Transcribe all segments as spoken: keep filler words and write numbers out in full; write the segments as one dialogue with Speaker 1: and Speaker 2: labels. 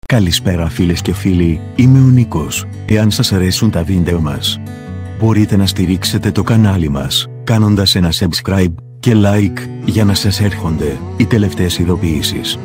Speaker 1: Καλησπέρα φίλες και φίλοι, είμαι ο Νίκος. Εάν σας αρέσουν τα βίντεο μας, μπορείτε να στηρίξετε το κανάλι μας, κάνοντας ένα subscribe και like, για να σας έρχονται οι τελευταίες ειδοποιήσεις.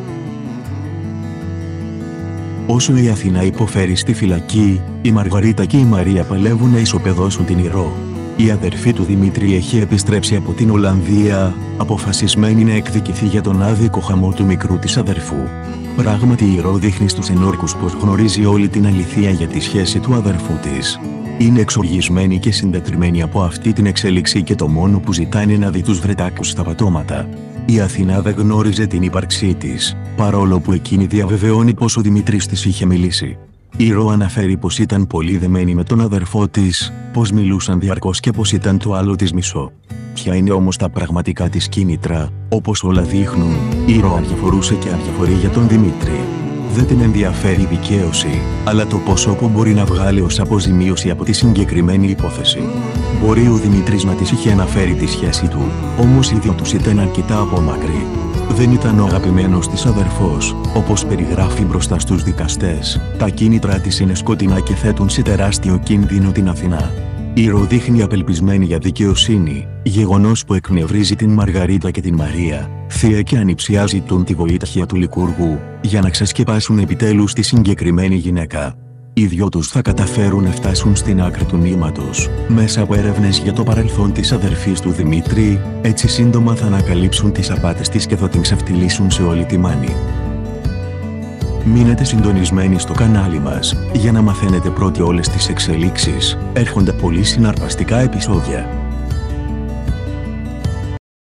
Speaker 1: Όσο η Αθηνά υποφέρει στη φυλακή, η Μαργαρίτα και η Μαρία παλεύουν να ισοπεδώσουν την Ηρώ. Η αδερφή του Δημήτρη έχει επιστρέψει από την Ολλανδία, αποφασισμένη να εκδικηθεί για τον άδικο χαμό του μικρού της αδερφού. Πράγματι η Ηρώ δείχνει στους ενόρκους πως γνωρίζει όλη την αλήθεια για τη σχέση του αδερφού της. Είναι εξοργισμένη και συντετριμένη από αυτή την εξέλιξη και το μόνο που ζητάει είναι να δει τους βρετάκους στα πατώματα. Η Αθηνά δεν γνώριζε την ύπαρξή της, παρόλο που εκείνη διαβεβαιώνει πως ο Δημήτρης της είχε μιλήσει. Η Ηρώ αναφέρει πως ήταν πολύ δεμένη με τον αδερφό της, πως μιλούσαν διαρκώς και πως ήταν το άλλο της μισό. Ποια είναι όμως τα πραγματικά της κίνητρα? Όπως όλα δείχνουν, η Ηρώ αδιαφορούσε και αδιαφορεί για τον Δημήτρη. Δεν την ενδιαφέρει η δικαίωση, αλλά το ποσό που μπορεί να βγάλει ως αποζημίωση από τη συγκεκριμένη υπόθεση. Μπορεί ο Δημήτρης να της είχε αναφέρει τη σχέση του, όμως οι δύο τους ήταν αρκετά απόμακροι. Δεν ήταν ο αγαπημένος της αδερφός, όπως περιγράφει μπροστά στους δικαστές. Τα κίνητρα της είναι σκοτεινά και θέτουν σε τεράστιο κίνδυνο την Αθηνά. Η Ηρώ δείχνει απελπισμένη για δικαιοσύνη, γεγονός που εκνευρίζει την Μαργαρίτα και την Μαρία, θεία και ανιψιά ζητούν τη βοήθεια του Λικούργου, για να ξεσκεπάσουν επιτέλους τη συγκεκριμένη γυναίκα. Οι δυο τους θα καταφέρουν να φτάσουν στην άκρη του νήματος, μέσα από έρευνες για το παρελθόν της αδερφής του Δημήτρη, έτσι σύντομα θα ανακαλύψουν τις απάτες της και θα την ξεφτυλίσουν σε όλη τη μάνη. Μείνετε συντονισμένοι στο κανάλι μας, για να μαθαίνετε πρώτοι όλες τις εξελίξεις. Έρχονται πολύ συναρπαστικά επεισόδια.